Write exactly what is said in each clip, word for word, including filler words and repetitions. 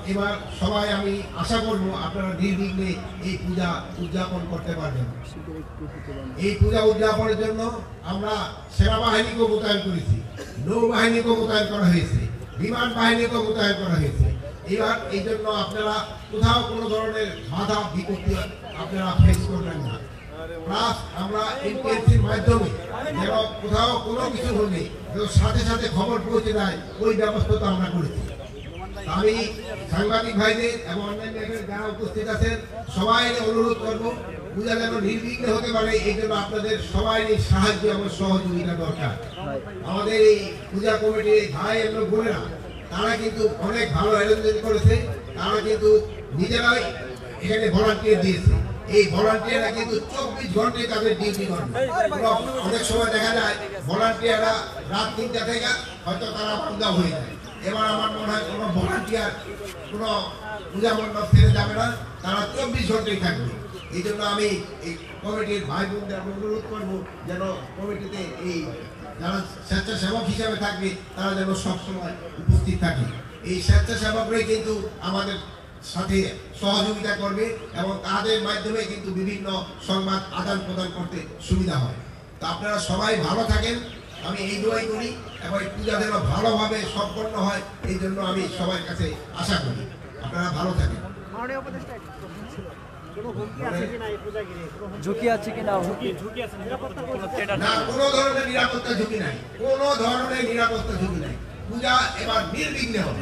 এবার সবাই আমি আশা করব আপনারা নির্বিঘ্নে এই পূজা উদযাপন করতে পারবেন। এই পূজা উদযাপনের জন্য আমরা সেনাবাহিনীকেও মোতায়েন করেছি, নৌবাহিনীকেও মোতায়েন করা হয়েছে, বিমান বাহিনীকেও মোতায়েন করা হয়েছে। এবার এই জন্য আপনারা কোথাও কোনো ধরনের বাধা বিপত্তি আপনারা ফেস করবেন না। প্লাস আমরা এনটিএসসির মাধ্যমে যেন কোথাও কোনো কিছু হলে সাথে সাথে খবর পৌঁছে দেয়, ওই ব্যবস্থা তো আমরা করেছি। আমি সাংবাদিক ভাইদের এবং অন্যান্য যারা উপস্থিত আছেন সবাই অনুরোধ করব, পূজা যেন নির্বিঘ্নে হতে পারে, এই জন্য আপনাদের সবাই সাহায্য এবং সহযোগিতা দরকার। আমাদের এই পূজা কমিটির ভাই এবং বোনেরা তারা কিন্তু অনেক ভালো আয়োজন করেছে, তারা কিন্তু নিজেরাই এখানে ভলান্টিয়ার দিয়েছে। এই ভলান্টিয়াররা কিন্তু চব্বিশ ঘন্টায় তাদের ডিউটি করে। অনেক সময় দেখা যায় ভলান্টিয়াররা রাত তিনটা থেকে হয়তো তারা পূজা হয়ে যায়। এবার আমার মনে হয় কোনো ভলান্টিয়ার কোনো পূজা মণ্ডপ ছেড়ে যাবে না, তারা চব্বিশ ঘন্টায় থাকবে। এই জন্য আমি এই কমিটির ভাই বোনদের অনুরোধ করবো যেন কমিটিতে এই যারা স্বেচ্ছাসেবক হিসাবে থাকবে তারা যেন সবসময় উপস্থিত থাকে। এই স্বেচ্ছাসেবকরাই কিন্তু আমাদের সাথে সহযোগিতা করবে এবং তাদের মাধ্যমে কিন্তু বিভিন্ন সংবাদ আদান প্রদান করতে সুবিধা হয়। তো আপনারা সবাই ভালো থাকেন, আমি এই দোয়াই করি এবং এই পূজা যেন ভালোভাবে সম্পন্ন হয়, এই জন্য আমি সবার কাছে আশা করি। আপনারা ভালো থাকেন। ঝুঁকি আছে কিনা? না, কোনো ধরনের নিরাপত্তা ঝুঁকি নাই, কোনো ধরনের নিরাপত্তা ঝুঁকি নাই। পূজা এবার নির্বিঘ্নে হবে।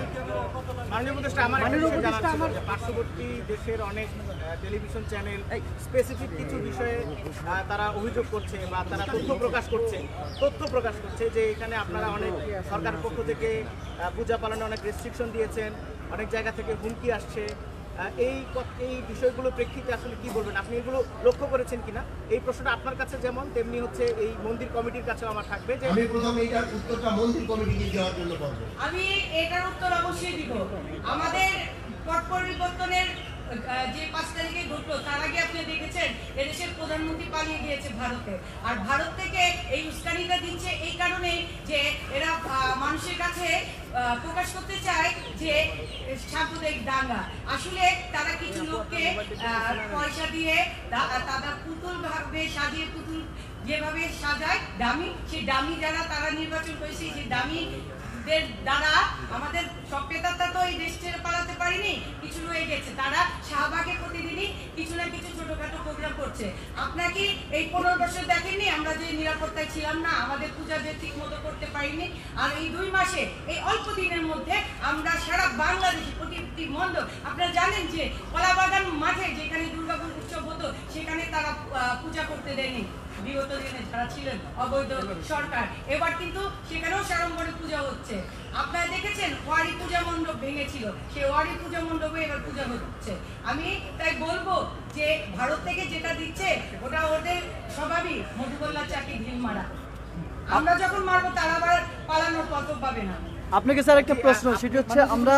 পার্শ্ববর্তী দেশের অনেক টেলিভিশন চ্যানেল স্পেসিফিক কিছু বিষয়ে তারা অভিযোগ করছে বা তারা তথ্য প্রকাশ করছে তথ্য প্রকাশ করছে যে এখানে আপনারা অনেক সরকারের পক্ষ থেকে পূজা পালনে অনেক রেস্ট্রিকশন দিয়েছেন, অনেক জায়গা থেকে হুমকি আসছে। এই এই বিষয়গুলো প্রেক্ষিতে আসলে কি বলবেন? আপনি এগুলো লক্ষ্য করেছেন কিনা? এই প্রশ্নটা আপনার কাছে যেমন তেমনি হচ্ছে এই মন্দির কমিটির কাছেও আমার থাকবে যে আমি প্রথমে এটার উত্তরটা মন্দির কমিটিকে দেওয়ার জন্য বলবো। আমি এটার উত্তর অবশ্যই দিব। আমাদের পট পরিবর্তনের যে পাঁচ তারিখে ঘটলো তার আগে আপনি দেখেছেন এদেশের প্রধানমন্ত্রী পালিয়ে গিয়েছে ভারতে, আর ভারত থেকে এই উস্কানিটা দিচ্ছে এই কারণে যে এরা মানুষের কাছে প্রকাশ করতে চায় যে সাম্প্রদায়িক দাঙ্গা। আসলে তারা কিছু লোককে পয়সা দিয়ে তারা পুতুল ভাবে সাজিয়ে, পুতুল যেভাবে সাজায় ডামি, সেই ডামি যারা তারা নির্বাচন করেছে, সেই ডামি দ্বারা আমাদের সভ্যতা তো এই দেশ ছেড়ে পালাতে পারিনি, কিছু রয়ে গেছে। তারা শাহবাগে প্রতিদিনই কিছু না কিছু ছোটখাটো প্রোগ্রাম করছে। আপনাকে এই পনেরো বছর দেখেননি আমরা যে নিরাপত্তায় ছিলাম না, আমাদের পূজা যে ঠিক মতো করতে পারিনি, আর এই দুই মাসে এই অল্প দিনের মধ্যে আমরা সারা বাংলাদেশে প্রতিটি মণ্ডপ, আপনারা জানেন যে কলাবাগান মাঠে যেখানে দুর্গাপুর উৎসব হতো সেখানে তারা পূজা করতে দেয়নি বিগত দিনে যারা ছিলেন অবৈধ সরকার। এবার কিন্তু সেখানেও সাড়ম্বরে পূজা হচ্ছে। আপনারা দেখেছেন ওয়ারি পূজা মণ্ডপ ভেঙেছিল, সেই ওয়ারি পূজা মণ্ডপে এবার পূজা হচ্ছে। আমি তাই বলবো যে ভারত থেকে যেটা দিচ্ছে ওটা ওদের স্বভাবই মধুগোল্লা চাকি ঢিল মারা। আমরা যখন মারবো তারা আবার পালানোর পথ পাবে না। আপনাকে স্যার একটা প্রশ্ন, সেটা হচ্ছে আমরা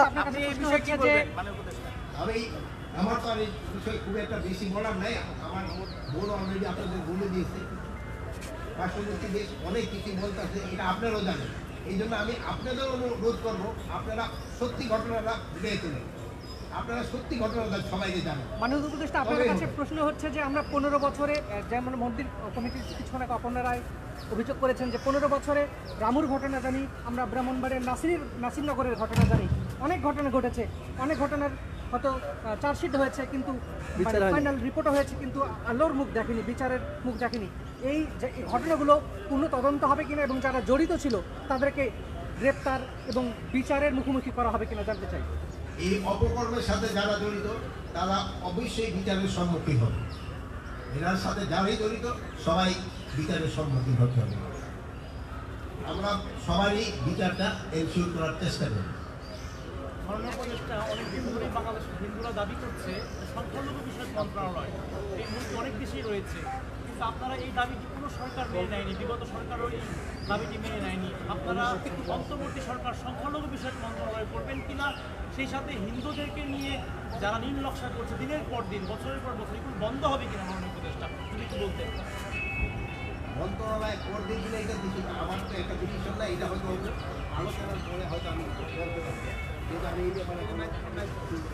আমি আমার তো আর এই বিষয়ে খুব একটা বেশি বলার নাই, আমার বোন অলরেডি আপনাদের বলে দিয়েছে। পার্শ্ববর্তী দেশ অনেক কিছু বলতেছে, এটা আপনারাও জানেন। এই জন্য আমি আপনাদের অনুরোধ করবো আপনারা সত্যি ঘটনাটা বুঝে তুলেন, আপনারা সত্যি ঘটনাটা সবাইকে জানেন। মাননীয় উপদেষ্টা, আপনার কাছে প্রশ্ন হচ্ছে যে আমরা পনেরো বছরে যেমন মন্দির কমিটির কিছুক্ষণ আগে আপনারাই অভিযোগ করেছেন যে পনেরো বছরে রামুর ঘটনা জানি, আমরা ব্রাহ্মণবাড়িয়ার নাসির নাসিরনগরের ঘটনা জানি, অনেক ঘটনা ঘটেছে, অনেক ঘটনার হয়তো চার্জশিট হয়েছে কিন্তু ফাইনাল রিপোর্টও হয়েছে, কিন্তু আলোর মুখ দেখেনি, বিচারের মুখ দেখেনি। এই যে ঘটনাগুলো পূর্ণ তদন্ত হবে কিনা এবং যারা জড়িত ছিল তাদেরকে গ্রেপ্তার এবং বিচারের মুখোমুখি করা হবে কিনা জানতে চাই। এই অপকর্মের সাথে যারা জড়িত তারা অবশ্যই বিচারের সম্মুখীন হবে। এনার সাথে যারাই জড়িত সবাই বিচারের সম্মুখীন হতে হবে। আমরা সবারই বিচারটা এনশিওর করার চেষ্টা করি। মাননীয় উপদেষ্টা, অনেকদিন ধরে বাংলাদেশের হিন্দুরা দাবি করছে সংখ্যালঘু বিষয়ক মন্ত্রণালয় এই মুহূর্তে অনেক বেশি রয়েছে, কিন্তু আপনারা এই দাবিটি কোনো সরকার মেনে নেয়নি, বিগত সরকারও এই দাবিটি মেনে নেয়নি। আপনারা অন্তর্বর্তী সরকার সংখ্যালঘু বিষয়ক মন্ত্রণালয় করবেন কিনা, সেই সাথে হিন্দুদেরকে নিয়ে যারা নীল নকশা করছে দিনের পর দিন বছরের পর বছর, এগুলো বন্ধ হবে কিনা মাননীয় উপদেষ্টা যদি একটু বলতেন। মন্ত্রণালয় করবে কিনা এটা দেখি, আমার তো একটা ডিসিশন না, এটা হয়তো আলোচনার পরে হয়তো আমি বলতে পারবো, কিন্তু আমি এই ব্যাপারে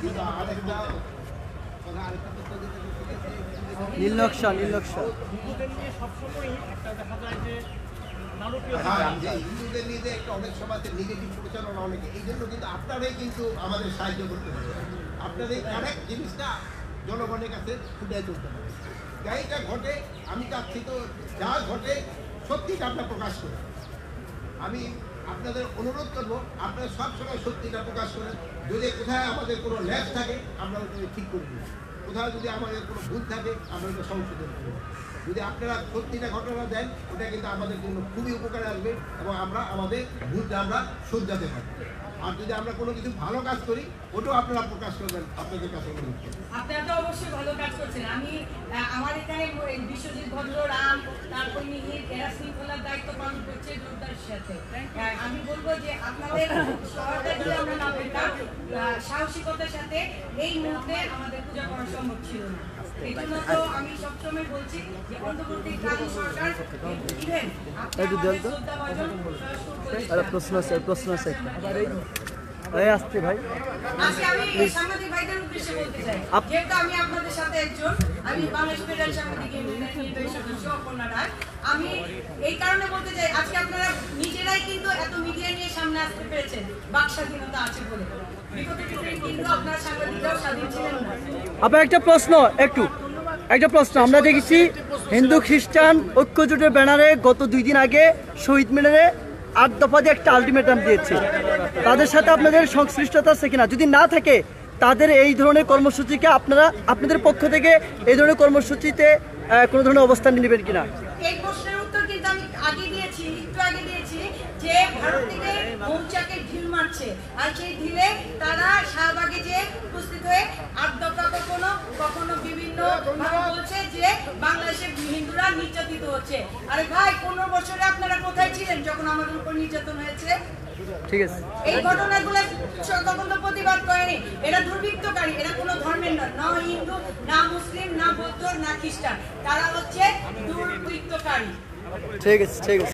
আরেকটা কথা আরেকটা তথ্য দিতে নীল নকশা নীল নকশা হিন্দুদের নিয়ে সবসময়ই একটা দেখা যায় যে নারকীয় হ্যাঁ, যে হিন্দুদের নিয়ে যে একটা অনেক সময় নেগেটিভ প্রচারণা অনেকে, এই জন্য কিন্তু আপনারাই কিন্তু আমাদের সাহায্য করতে পারেন। আপনার এই কারেক্ট জিনিসটা জনগণের কাছে ফুটিয়ে তুলতে হবে। যাইটা ঘটে আমি চাচ্ছি তো যা ঘটে সত্যিটা আপনার প্রকাশ করেন। আমি আপনাদের অনুরোধ করবো আপনারা সবসময় সত্যিটা প্রকাশ করেন। যদি কোথায় আমাদের কোনো ল্যাব থাকে আমরা ওটা ঠিক করে দিই, কোথাও যদি আমাদের কোনো ভুল থাকে আমরা ওটা সংশোধন করব। যদি আপনারা সত্যিটা ঘটনা দেন ওটা কিন্তু আমাদের জন্য খুবই উপকারে আসবে এবং আমরা আমাদের ভুলটা আমরা শুধরাতে পারি। আর যদি আমরা কোনো কিছু ভালো কাজ করি ওটাও আপনারা প্রকাশ করবেন আপনাদের কাছে অনুরোধ করব। আপনারা তো অবশ্যই ভালো কাজ করছেন। আমি আহ, আমার এখানে এই বিশ্বজিৎ ভদ্র, রাম, তারপর মিহির, এরা শৃঙ্খলার দায়িত্ব পালন করছে জোরদার সাথে। আহ, আমি বলবো যে আপনাদের সহায়তা যদি আমরা না পেতাম, আহ, সাহসিকতার সাথে এই মুহূর্তে আমাদের পূজা করা সম্ভব ছিল না। এই জন্য তো আমি সবসময় বলছি যে অন্তর্বর্তীকালীন সরকার ইভেন আপনি আমাদের শ্রদ্ধাভাজন সরাসরি করেছেন। আরে প্রশ্ন আছে প্রশ্ন আছে এই আসছে ভাই আজকে আমি সাংবাদিক ভাইদের উদ্দেশ্যে বলতে চাই, যেহেতু আমি আপনাদের সাথে একজন, আমি বাংলাদেশ ফেডারেল সাংবাদিক ইউনিয়নের নির্বাহী সদস্য অপর্ণা রায়। আমি এই কারণে বলতে চাই, আজকে আপনারা নিজেরাই কিন্তু এত মিডিয়া নিয়ে সামনে আসতে পেরেছেন বাক স্বাধীনতা আছে বলে। বিগত দিনে কিন্তু আপনারা সাংবাদিকরাও স্বাধীন ছিলেন না। আপনার একটা প্রশ্ন একটু একটা প্রশ্ন আমরা দেখেছি হিন্দু খ্রিস্টান ঐক্যজোটের ব্যানারে গত দুই দিন আগে শহীদ মিনারে আট দফা দিয়ে একটা আলটিমেটাম দিয়েছে। তাদের সাথে আপনাদের সংশ্লিষ্টতা আছে কিনা? যদি না থাকে তাদের এই ধরনের কর্মসূচিকে আপনারা আপনাদের পক্ষ থেকে এই ধরনের কর্মসূচিতে আহ, কোনো ধরনের অবস্থান নেবেন কিনা? এই প্রশ্নের উত্তর কিন্তু আমি আগে দিয়েছি, একটু আগে দিয়েছি যে ভারত থেকে মৌচাকে ঢিল মারছে, আর সেই ঢিলে তারা শাহবাগে যে উপস্থিত হয়ে আট দফা কখনো কখনো বিভিন্ন ভাবে বলছে যে বাংলাদেশের হিন্দুরা নির্যাতিত হচ্ছে। আরে ভাই, পনেরো বছরে আপনারা কোথায় ছিলেন যখন আমাদের উপর নির্যাতন হয়েছে? ঠিক আছে এই ঘটনাগুলো তখন তো প্রতিবাদ করেনি। এরা দুর্বৃত্তকারী, এরা কোনো ধর্মের নয়, না হিন্দু, না মুসলিম, না বৌদ্ধ, না খ্রিস্টান, তারা হচ্ছে দুর্বৃত্তকারী। ঠিক আছে ঠিক আছে